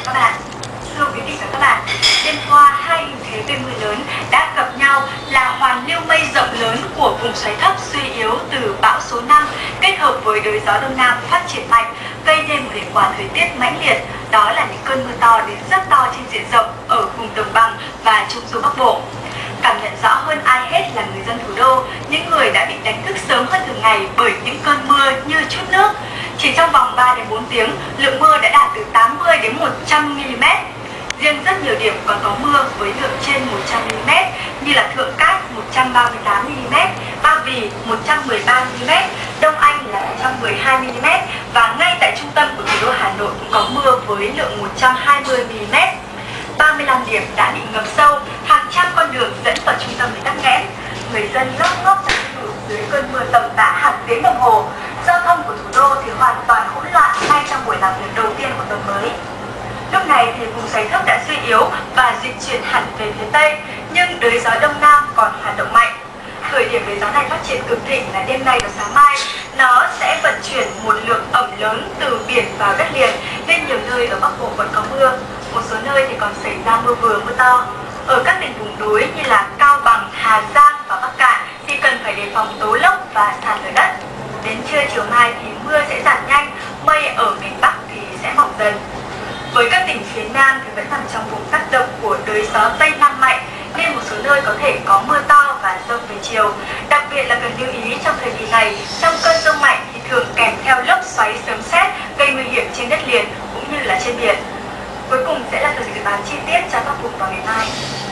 các bạn. Thưa quý vị và các bạn, đêm qua hai hình thế gây mưa lớn đã gặp nhau là hoàn lưu mây rộng lớn của vùng xoáy thấp suy yếu từ bão số 5 kết hợp với đới gió đông nam phát triển mạnh, gây nên một hệ quả thời tiết mãnh liệt, đó là những cơn mưa to đến rất to trên diện rộng ở vùng đồng bằng và trung du Bắc Bộ. Cảm nhận rõ hơn ai hết là người dân thủ đô, những người đã bị đánh thức sớm hơn thường ngày bởi những cơn mưa như trút nước. Chỉ trong vòng 3 đến 4 tiếng, lượng mưa đã đạt từ 80 đến 100 mm. Riêng rất nhiều điểm còn có mưa với lượng trên 100 mm như là Thượng Cát 138 mm, Ba Vì 113 mm, Đông Anh là 112 mm và ngay tại trung tâm của thủ đô Hà Nội cũng có mưa với lượng 120 mm. 35 điểm đã bị ngập sâu, hàng trăm con đường dẫn vào trung tâm bị tắc nghẽn. Người dân lóp ngóp tránh lũ dưới cơn mưa tầm tã hàng tiếng đồng hồ. Giao thông của thủ đô thì hoàn toàn hỗn loạn ngay trong buổi làm việc đầu tiên của tuần mới. Lúc này thì vùng xoáy thấp đã suy yếu và dịch chuyển hẳn về phía tây, nhưng đới gió đông nam còn hoạt động mạnh. Thời điểm đới gió này phát triển cực thịnh là đêm nay và sáng mai. Nó sẽ vận chuyển một lượng ẩm lớn từ biển vào đất liền, nên nhiều nơi ở Bắc Bộ vẫn có mưa. Một số nơi thì còn xảy ra mưa vừa mưa to. Ở các tỉnh vùng núi như là Cao Bằng, Hà Giang và Bắc Kạn thì cần phải đề phòng tố lốc và sạt lở đất. Đến trưa chiều mai thì mưa sẽ giảm nhanh, mây ở miền Bắc thì sẽ mỏng dần. Với các tỉnh phía Nam thì vẫn nằm trong vùng tác động của đới gió Tây Nam mạnh, nên một số nơi có thể có mưa to và dông về chiều. Đặc biệt là cần lưu ý trong thời kỳ này, trong cơn dông mạnh thì thường kèm theo lốc xoáy sấm sét gây nguy hiểm trên đất liền cũng như là trên biển. Cuối cùng sẽ là tờ dự báo chi tiết cho các vùng vào ngày mai.